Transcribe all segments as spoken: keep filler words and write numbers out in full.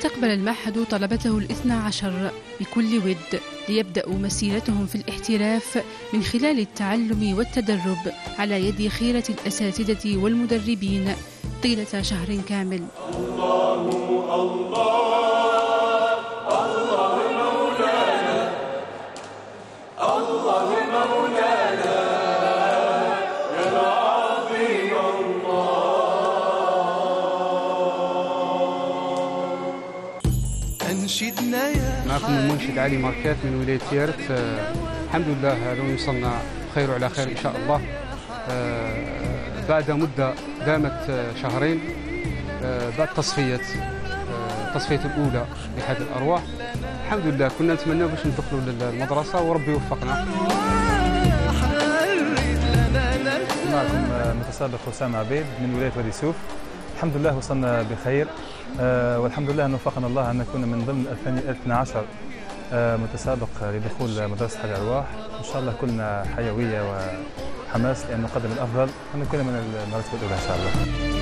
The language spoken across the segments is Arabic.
استقبل المعهد طلبته الاثنى عشر بكل ود ليبدأوا مسيرتهم في الاحتراف من خلال التعلم والتدرب على يد خيرة الأساتذة والمدربين طيلة شهر كامل. الله الله الله مولانا الله مولانا يا العظيم الله. أنشدنا يا معكم المنشد علي ماركات من ولاية تيارت. آه الحمد لله لو وصلنا بخير وعلى خير إن شاء الله. آه بعد مدة دامت آه شهرين آه بعد تصفية آه تصفية الأولى لحد الأرواح. الحمد لله كنا نتمنى باش ندخلوا للمدرسة وربي وفقنا. معكم متسابق حسام عبيد من ولاية وادي سوف. الحمد لله وصلنا بخير آه والحمد لله أن وفقنا الله أن نكون من ضمن الاثنى عشر آه متسابق لدخول مدرسة حادي الأرواح. إن شاء الله كلنا حيوية وحماس لأن نقدم الأفضل ونكون من المرتبة الأولى إن شاء الله.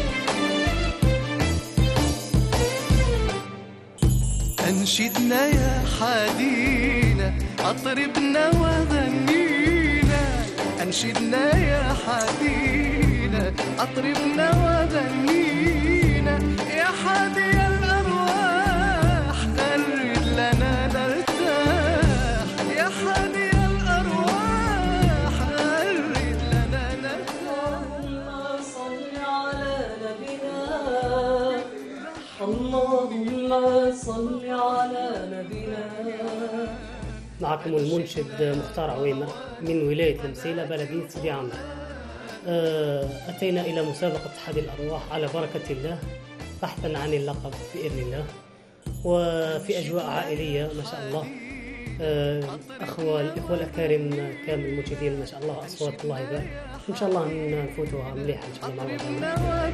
أنشدنا يا حادينا أطربنا وغنينا. أنشدنا يا حادينا أطربنا وغنينا. يا حادي الأرواح غرد لنا نرتاح. يا حادي الأرواح غرد لنا نرتاح. اللهم صل على نبينا. اللهم صل على نبينا. معكم المنشد مختار عويمة من ولاية المسيلة بلدية سيدي عمرو. أتينا إلى مسابقة حادي الأرواح على بركة الله بحثا عن اللقب بإذن الله، وفي أجواء عائلية ما شاء الله. أخوة الإخوة الأكارم كامل المنشدين ما شاء الله، أصوات الله يبارك. إن شاء الله نفوتوها مليحة إن شاء الله مع بعض.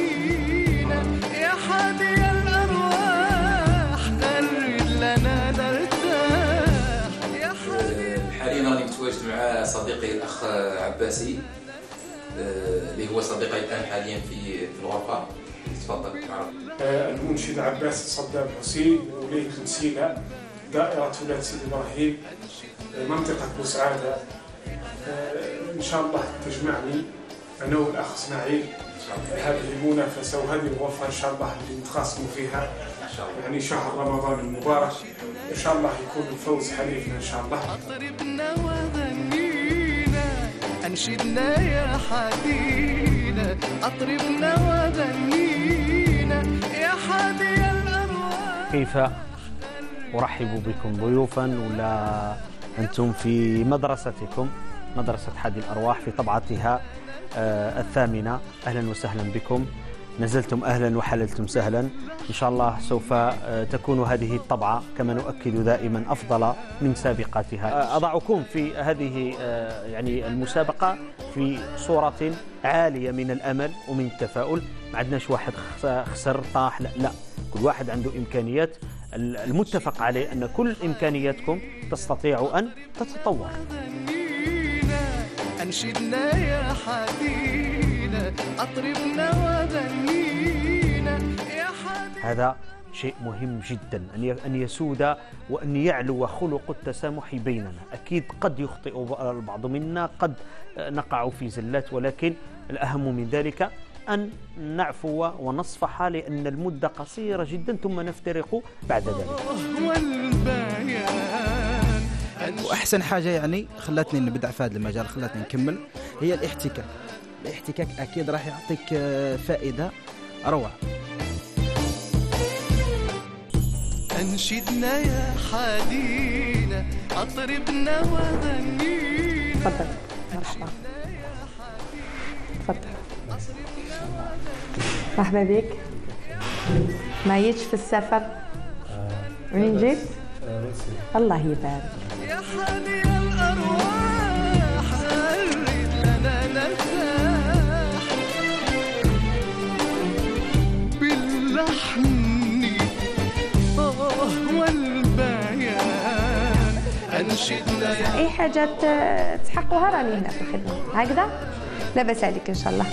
يا حادي الأرواح غرد لنا نرتاح. يا حادي. حاليا راني متواجد مع صديقي الأخ عباسي اللي هو صديقي الآن حاليا في في الغرفة. تفضل. المنشد عباس صدام حسين من ولاية المسيلة، دائرة ولاية سيدي إبراهيم، منطقة بوسعادة. إن شاء الله تجمعني أنا والأخ إسماعيل هذه المنافسة وهذه الغرفة إن شاء الله اللي نتخاصموا فيها، يعني شهر رمضان المبارك. إن شاء الله يكون الفوز حليفنا إن شاء الله. أطربنا وغنينا. أنشدنا يا حادينا أطربنا وغنينا. يا حادي الأرواح. كيف أرحب بكم ضيوفا ولا أنتم في مدرستكم مدرسة حادي الأرواح في طبعتها آه الثامنة. أهلا وسهلا بكم. نزلتم أهلا وحللتم سهلا. إن شاء الله سوف آه تكون هذه الطبعة كما نؤكد دائما أفضل من سابقاتها. آه أضعكم في هذه آه يعني المسابقة في صورة عالية من الأمل ومن التفاؤل. ما عندناش واحد خسر طاح، لا لا، كل واحد عنده إمكانيات. المتفق عليه أن كل إمكانياتكم تستطيع أن تتطور. أنشدنا يا حادينا أطربنا وغنينا. يا حادي. هذا شيء مهم جدا أن يسود وأن يعلو خلق التسامح بيننا. أكيد قد يخطئ البعض منا، قد نقع في زلات، ولكن الأهم من ذلك أن نعفو ونصفح لأن المدة قصيرة جدا ثم نفترق بعد ذلك. وأحسن حاجة يعني خلتني نبدع في هذا المجال، خلتني نكمل، هي الاحتكاك. الاحتكاك أكيد راح يعطيك فائدة روعة. أنشدنا يا حادينا أطربنا وغنينا. تفضل. مرحبا. تفضل. مرحبا بك. ما جيتش في السفر؟ وين جيت؟ الله يبارك. يا حادي الأرواح غرد لنا نرتاح. باللحن آه والبيان. أنشدنا يا. أي حاجة تحقوها راني هنا في الخدمة. هكذا؟ لا بأس عليك إن شاء الله.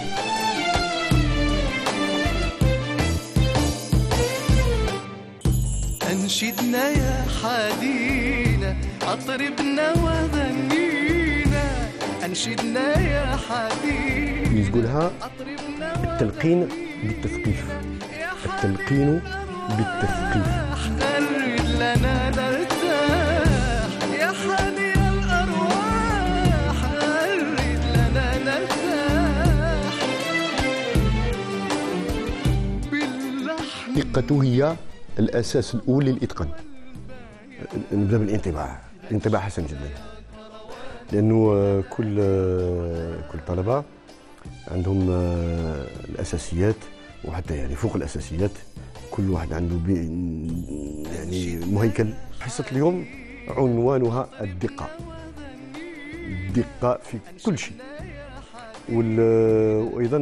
أنشدنا يا حدينا أطربنا وغنينا أنشدنا يا حدينا تقولها التلقين بالتثقيف التلقين بالتثقيف خرج لنا نرتاح يا حني الأرواح خرج لنا نرتاح باللحن. الدقة هي الأساس الأول للإتقان. نبدأ بالانطباع، الانطباع حسن جدا لأنه كل كل طلبة عندهم الأساسيات وحتى يعني فوق الأساسيات كل واحد عنده يعني مهيكل. حصة اليوم عنوانها الدقة، الدقة في كل شيء، وأيضا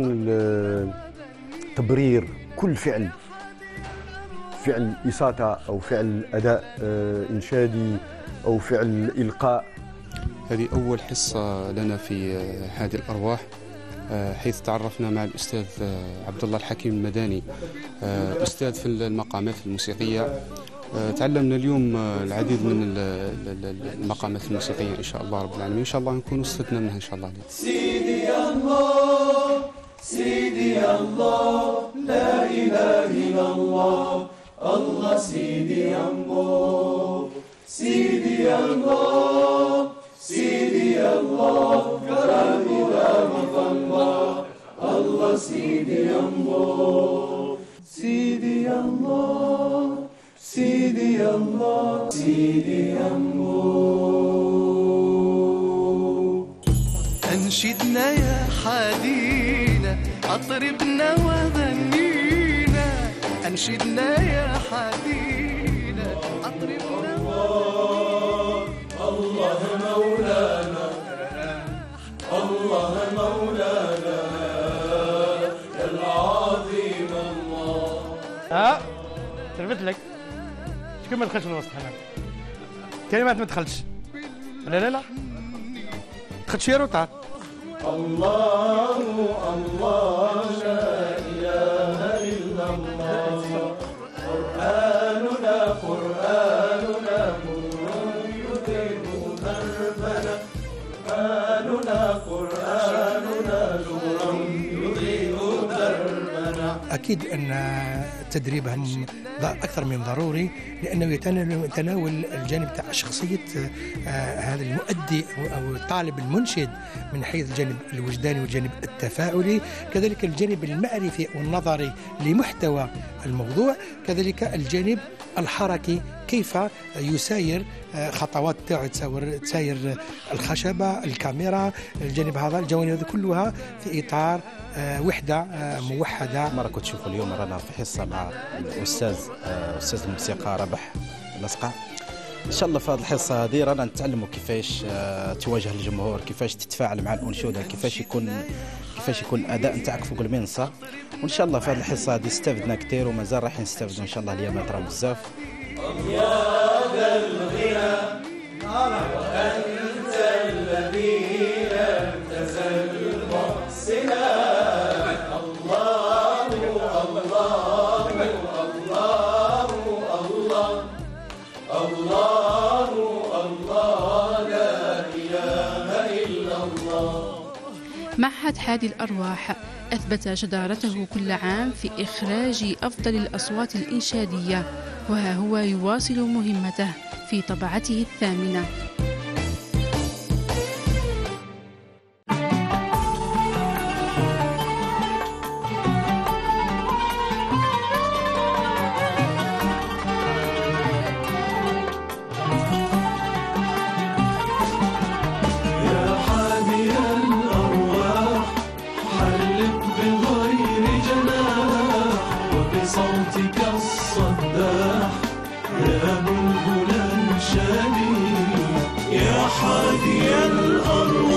تبرير كل فعل، فعل إساطة أو فعل أداء إنشادي أو فعل إلقاء. هذه أول حصة لنا في حادي الأرواح، حيث تعرفنا مع الأستاذ عبد الله الحكيم المداني، أستاذ في المقامات الموسيقية. تعلمنا اليوم العديد من المقامات الموسيقية إن شاء الله رب العالمين، إن شاء الله نكون استفدنا منها إن شاء الله. سيدي الله سيدي الله لا إله إلا الله الله سيدي الله سيدي الله سيدي الله كرامي رحمة الله الله سيدي الله سيدي الله سيدي الله سيدي الله. أنشدنا يا حدينا أطربنا وغنينا أنشدنا يا حدينا أطربنا الله الله مولانا الله مولانا يا العظيم الله. ها تربت لك شكون ما دخلش في الوسط هنا كلمات ما دخلتش لا لا لا دخلت شي روطار. الله الله لا إله إلا الله قرآننا قرآننا نور يدين دربنا قرآننا قرآننا نور يدين دربنا. أكيد أن التدريب هم أكثر من ضروري لأنه يتناول الجانب تاع شخصية هذا المؤدي أو الطالب المنشد من حيث الجانب الوجداني والجانب التفاعلي، كذلك الجانب المعرفي والنظري لمحتوى الموضوع، كذلك الجانب الحركي كيف يساير خطوات تاعو تساير الخشبة الكاميرا الجانب هذا الجوانب كلها في إطار وحدة موحدة. مرة كنت تشوفوا اليوم رانا في حصة مع الأستاذ أستاذ الموسيقى ربح الأصقع. إن شاء الله في هذه الحصة هذه رانا نتعلموا كيفاش تواجه الجمهور، كيفاش تتفاعل مع الأنشودة، كيفاش يكون كيفاش يكون الأداء نتاعك فوق المنصة. وإن شاء الله في هذه الحصة هذه استفدنا كثير ومازال راح نستفدوا إن شاء الله اليومات راه بزاف. يا ذا الغنى وأنت الذي لم تزل محسنا الله الله الله الله الله لا إله إلا الله. معهد حادي الأرواح أثبت جدارته كل عام في إخراج أفضل الأصوات الإنشادية، وها هو يواصل مهمته في طبعته الثامنة. صوتك الصداح يا بلبل شديد يا حادي الأرواح